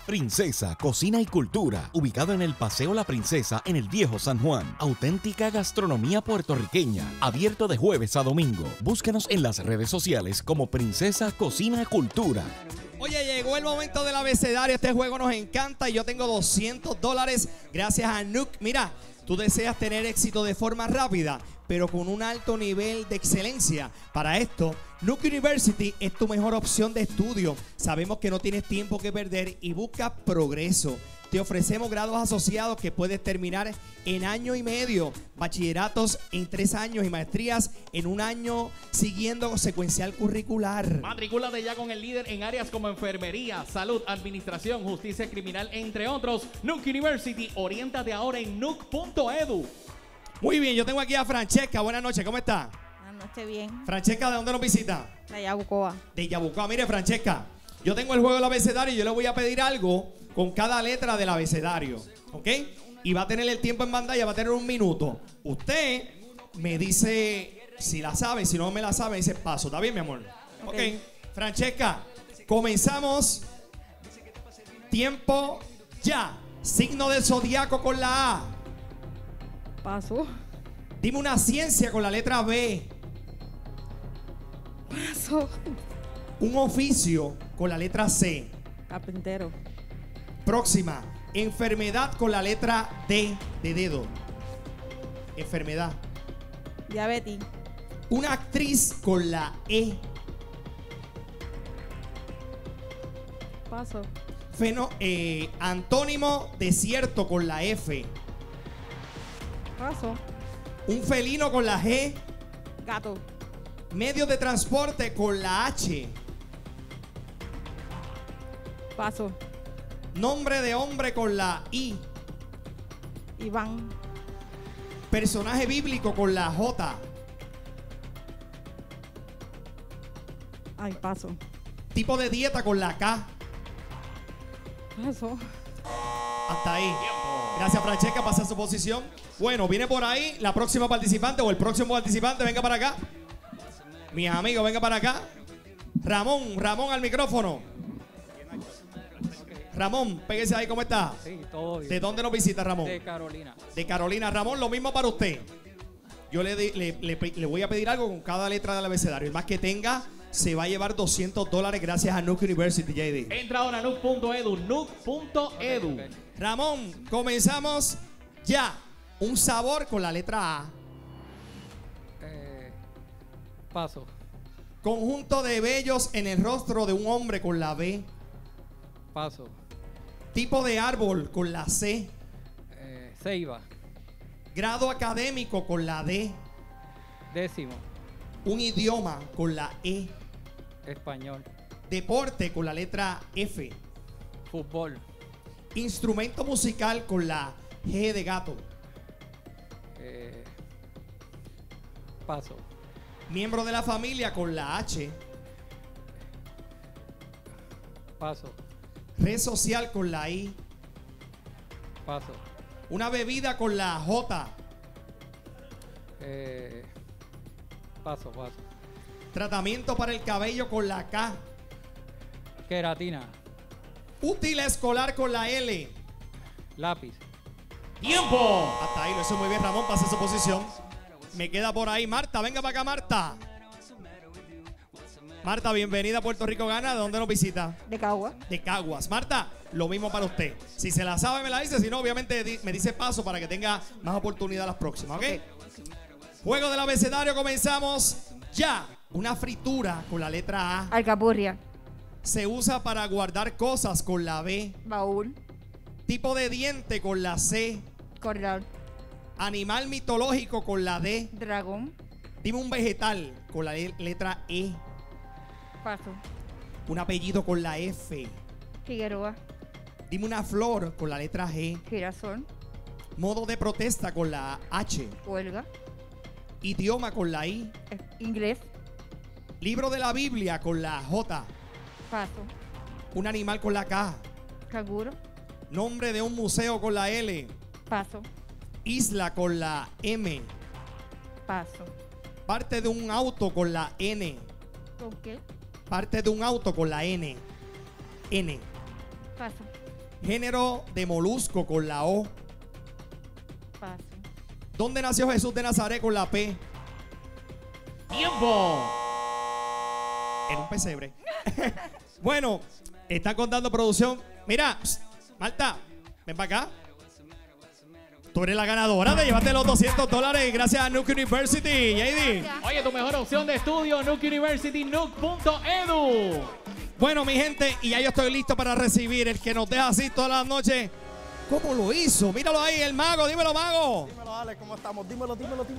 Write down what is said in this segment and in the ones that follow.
Princesa Cocina y Cultura, ubicado en el Paseo La Princesa en el Viejo San Juan. Auténtica gastronomía puertorriqueña, abierto de jueves a domingo. Búscanos en las redes sociales como Princesa Cocina y Cultura. Oye, llegó el momento del abecedario. Este juego nos encanta y yo tengo $200 gracias a Nook. Mira, tú deseas tener éxito de forma rápida, pero con un alto nivel de excelencia. Para esto, Nook University es tu mejor opción de estudio. Sabemos que no tienes tiempo que perder y buscas progreso. Te ofrecemos grados asociados que puedes terminar en año y medio, bachilleratos en 3 años y maestrías en 1 año siguiendo secuencial curricular. Matricúlate ya con el líder en áreas como enfermería, salud, administración, justicia criminal, entre otros. Nook University, oriéntate ahora en nook.edu. Muy bien, yo tengo aquí a Francesca. Buenas noches, ¿cómo está? Buenas noches, bien. Francesca, ¿de dónde nos visita? De Yabucoa. De Yabucoa. Mire, Francesca, yo tengo el juego del abecedario y yo le voy a pedir algo con cada letra del abecedario, ¿ok? Y va a tener el tiempo en pantalla, va a tener 1 minuto. Usted me dice si la sabe, si no me la sabe, dice paso. ¿Está bien, mi amor? Ok. Francesca, comenzamos. Tiempo ya. Signo del zodiaco con la A. Paso. Dime una ciencia con la letra B. Paso. Un oficio con la letra C. Carpintero. Próxima. Enfermedad con la letra D de dedo. Enfermedad. Diabetes. Una actriz con la E. Paso. Antónimo desierto con la F. Paso. Un felino con la G. Gato. Medio de transporte con la H. Paso. Nombre de hombre con la I. Iván. Personaje bíblico con la J. Ay, paso. Tipo de dieta con la K. Paso. Hasta ahí. Gracias, Francesca. Pasa a su posición. Bueno, viene por ahí la próxima participante o el próximo participante. Venga para acá. Mis amigos, venga para acá. Ramón al micrófono. Ramón, pégese ahí, ¿cómo está? Sí, todo bien. ¿De dónde nos visita, Ramón? De Carolina. De Carolina. Ramón, lo mismo para usted. Yo le voy a pedir algo con cada letra del abecedario. El más que tenga se va a llevar $200 gracias a Nook University, JD. Entra ahora a nook.edu, nook.edu. Ramón, comenzamos ya. Un sabor con la letra A. Paso. Conjunto de vellos en el rostro de un hombre con la B. Paso. Tipo de árbol con la C. Ceiba. Grado académico con la D. 10º. Un idioma con la E. Español. Deporte con la letra F. Fútbol. Instrumento musical con la G de gato. Paso. Miembro de la familia con la H. Paso. Red social con la I. Paso. Una bebida con la J. Paso. Tratamiento para el cabello con la K. Queratina. Útil escolar con la L. Lápiz. ¡Tiempo! Hasta ahí, lo hizo muy bien, Ramón. Pasa a su posición. Me queda por ahí Marta. Venga para acá, Marta. Marta, bienvenida a Puerto Rico Gana. ¿De dónde nos visita? De Cagua. De Caguas. Marta, lo mismo para usted. Si se la sabe, me la dice. Si no, obviamente me dice paso para que tenga más oportunidad las próximas, ¿ok? Juego del abecedario, comenzamos ya. Una fritura con la letra A. Alcapurria. Se usa para guardar cosas con la B. Baúl. Tipo de diente con la C. Corral. Animal mitológico con la D. Dragón. Dime un vegetal con la letra E. Paso. Un apellido con la F. Figueroa. Dime una flor con la letra G. Girasol. Modo de protesta con la H. Huelga. Idioma con la I. Inglés. Libro de la Biblia con la J. Paso. Un animal con la K. Canguro. Nombre de un museo con la L. Paso. Isla con la M. Paso. Parte de un auto con la N. ¿Con qué? Parte de un auto con la N. N. Paso. Género de molusco con la O. Paso. ¿Dónde nació Jesús de Nazaret con la P? ¡Tiempo! En un pesebre. Bueno, está contando producción. Mira, psst, Marta, ven para acá. Tú eres la ganadora, te llevaste los $200 gracias a Nuke University, JD. Oye, tu mejor opción de estudio, Nuke University, nuke.edu. Bueno, mi gente, y ya yo estoy listo para recibir el que nos deja así todas las noches. ¿Cómo lo hizo? Míralo ahí, el mago, dímelo, mago. Dímelo, Ale, ¿cómo estamos? Dímelo.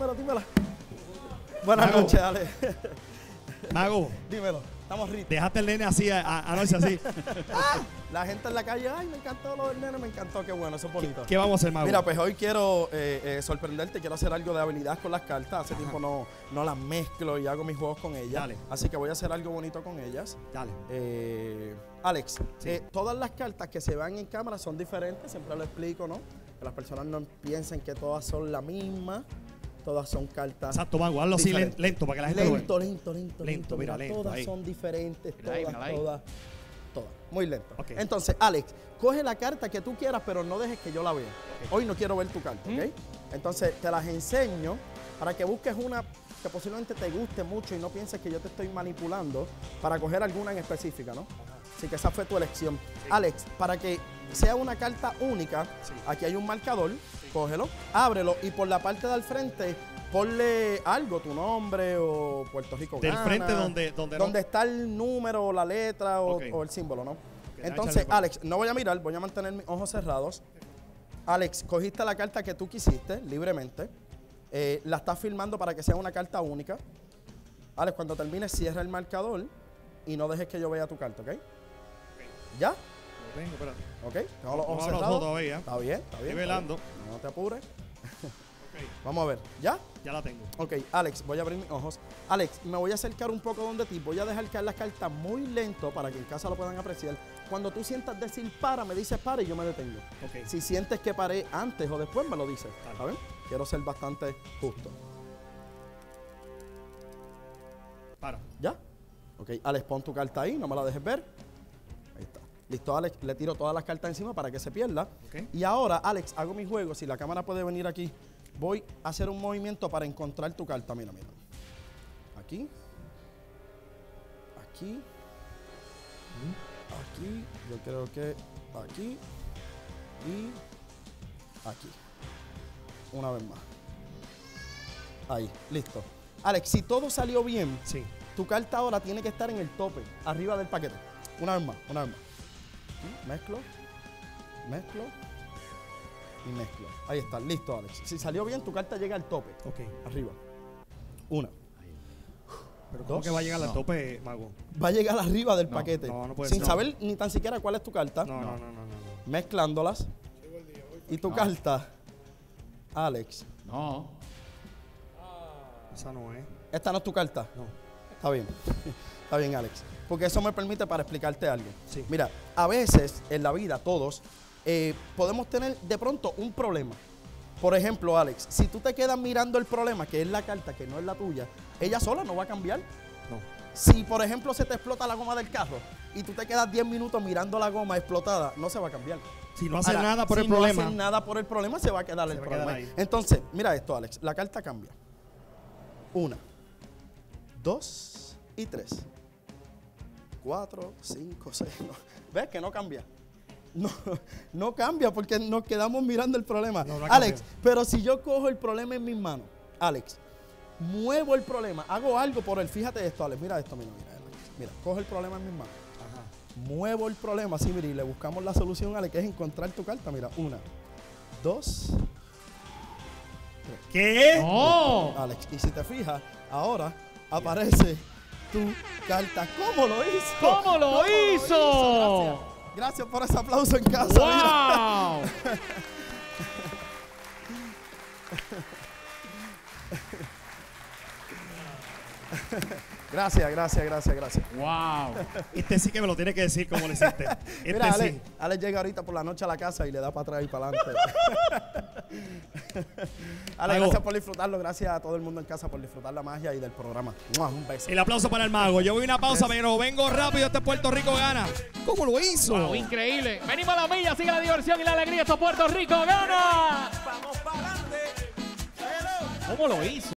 Buenas Mago. noches, Ale. Mago, Dímelo, estamos ricos. dejaste el nene así anoche así. La gente en la calle, ay, me encantó lo del nene, me encantó, qué bueno, eso es bonito. ¿Qué vamos a hacer, mago? Mira, pues hoy quiero sorprenderte, quiero hacer algo de habilidad con las cartas. Hace tiempo no las mezclo y hago mis juegos con ellas. Dale. Así que voy a hacer algo bonito con ellas. Dale. Alex, todas las cartas que se van en cámara son diferentes, siempre lo explico, ¿no? Que las personas no piensen que todas son la misma. Todas son cartas. Exacto, mago, hazlo así diferentes. lento para que la gente lo vea. Lento, mira, lento, todas ahí. son diferentes, Mira ahí, mira ahí. todas. Muy lento. Ok. Entonces, Alex, coge la carta que tú quieras, pero no dejes que yo la vea. Hoy no quiero ver tu carta, ¿ok? Entonces, te las enseño para que busques una que posiblemente te guste mucho y no pienses que yo te estoy manipulando para coger alguna en específica, ¿no? Así que esa fue tu elección. Alex, para que sea una carta única, aquí hay un marcador, cógelo, ábrelo y por la parte del frente ponle algo, tu nombre o Puerto Rico Del gana, frente donde está el número o la letra o, Ok. o el símbolo, ¿no? déjame Entonces, echarle para- Alex, no voy a mirar, voy a mantener mis ojos cerrados. Alex, cogiste la carta que tú quisiste libremente. La estás filmando para que sea una carta única. Alex, cuando termines, cierra el marcador y no dejes que yo vea tu carta, ¿ok? ¿Ya? Lo tengo, espérate. ¿Ok? Tengo los No ojos abro los cerrados. ojos todavía. Está bien. Estoy velando. No te apures. Vamos a ver. ¿Ya? Ya la tengo. Ok, Alex, voy a abrir mis ojos. Alex, me voy a acercar un poco donde ti. Voy a dejar caer las cartas muy lento para que en casa lo puedan apreciar. Cuando tú sientas decir para, me dices para y yo me detengo. Ok. Si sientes que paré antes o después, me lo dices. Dale. ¿Saben? Quiero ser bastante justo. Para. ¿Ya? Ok, Alex, pon tu carta ahí, no me la dejes ver. Ahí está. Listo, Alex, le tiro todas las cartas encima para que se pierda. Ok. Y ahora, Alex, hago mi juego. Si la cámara puede venir aquí, voy a hacer un movimiento para encontrar tu carta. Mira. Aquí. Aquí. Aquí. Yo creo que aquí. Y aquí. Una vez más. Ahí, listo. Alex, si todo salió bien, Sí. tu carta ahora tiene que estar en el tope, arriba del paquete. Una vez más. Aquí, mezclo y mezclo. Ahí está, listo, Alex. Si salió bien, tu carta llega al tope, Ok. arriba. Una. Pero ¿cómo Dos. que va a llegar al No. tope, mago? Va a llegar arriba del No, paquete. no puede sin ser. saber ni tan siquiera cuál es tu carta. No. Mezclándolas. Y tu carta, Alex. No. Esa no es. Esta no es tu carta. No. Está bien. Está bien, Alex. Porque eso me permite para explicarte algo. Sí. Mira, a veces en la vida, todos, podemos tener de pronto un problema. Por ejemplo, Alex, si tú te quedas mirando el problema, que es la carta, que no es la tuya, ella sola no va a cambiar. No. Si, por ejemplo, se te explota la goma del carro y tú te quedas 10 minutos mirando la goma explotada, no se va a cambiar. Si no hace Ahora, nada por si el problema. no hacen nada por el problema, se va a quedar Se el va a quedar problema. ahí. Entonces, mira esto, Alex. La carta cambia. 1, 2 y 3. 4, 5, 6. ¿Ves que no cambia? No cambia porque nos quedamos mirando el problema. No, no ha Alex, cambiado. pero si yo cojo el problema en mis manos, Alex, muevo el problema, hago algo por él. Fíjate esto, Alex. Mira esto, mira. Mira, cojo el problema en mis manos. Muevo el problema, sí, mira, y le buscamos la solución, Alex, que es encontrar tu carta. Mira, 1, 2, ¿Qué? ¡No! Alex. Y si te fijas, ahora aparece tu carta. ¿Cómo lo hizo? ¿Cómo lo hizo? Gracias por ese aplauso en casa. Mira. ¡Wow! Gracias, gracias, gracias, gracias. Wow. Este sí que me lo tiene que decir como le hiciste. Este Mira, sí. Alex llega ahorita por la noche a la casa y le da para atrás y para adelante. Ale, Mago. gracias por disfrutarlo. Gracias a todo el mundo en casa por disfrutar la magia y del programa. ¡Mua! Un beso. El aplauso para el mago. Yo voy a una pausa, pero vengo rápido. Este Puerto Rico gana. ¿Cómo lo hizo? Wow, increíble. Venimos a la milla, sigue la diversión y la alegría. Esto Puerto Rico gana. Vamos para adelante. ¿Cómo lo hizo?